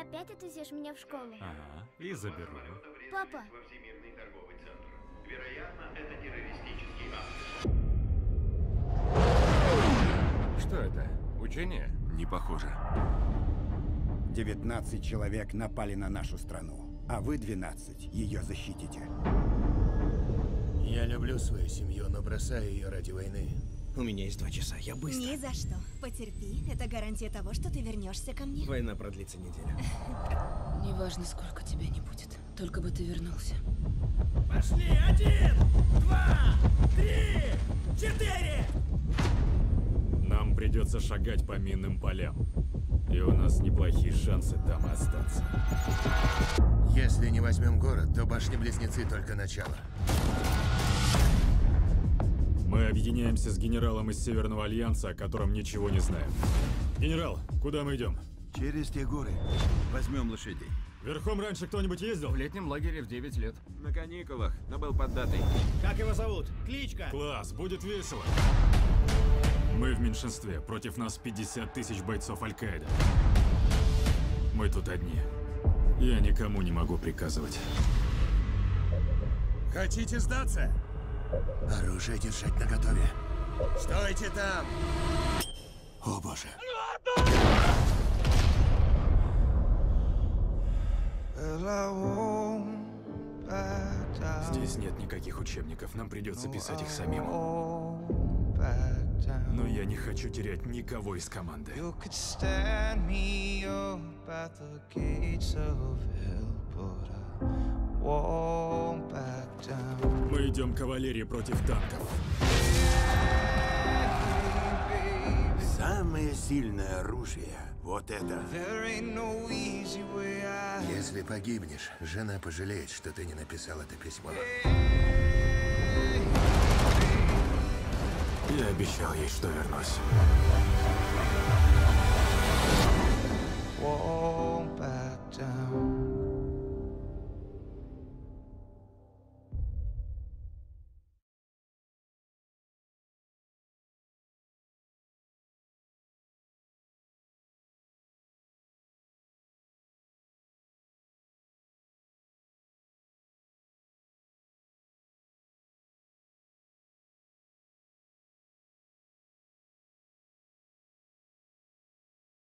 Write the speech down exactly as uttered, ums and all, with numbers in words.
опять отвезешь меня в школу? Ага, и заберу. Папа! Вероятно, это террористический акт. Что это? Учение? Не похоже. девятнадцать человек напали на нашу страну, а вы двенадцать ее защитите. Я люблю свою семью, но бросаю ее ради войны. У меня есть два часа, я быстро. Ни за что. Потерпи, это гарантия того, что ты вернешься ко мне. Война продлится неделю. Неважно, сколько тебя не будет, только бы ты вернулся. Пошли! Один, два, три, четыре! Нам придется шагать по минным полям. И у нас неплохие шансы там остаться. Если не возьмем город, то башни-близнецы только начало. Мы объединяемся с генералом из Северного Альянса, о котором ничего не знаем. Генерал, куда мы идем? Через те горы. Возьмем лошадей. Верхом раньше кто-нибудь ездил? В летнем лагере в девять лет. На каникулах, но был поддатый. Как его зовут? Кличка? Класс, будет весело. Мы в меньшинстве, против нас пятьдесят тысяч бойцов Аль-Каиды. Мы тут одни. Я никому не могу приказывать. Хотите сдаться? Оружие держать наготове. Стойте там! О боже! Здесь нет никаких учебников, нам придется писать их самим. Но я не хочу терять никого из команды. Мы идем кавалерии против танков. Самое сильное оружие — вот это. Если погибнешь, жена пожалеет, что ты не написал это письмо. Я обещал ей, что вернусь.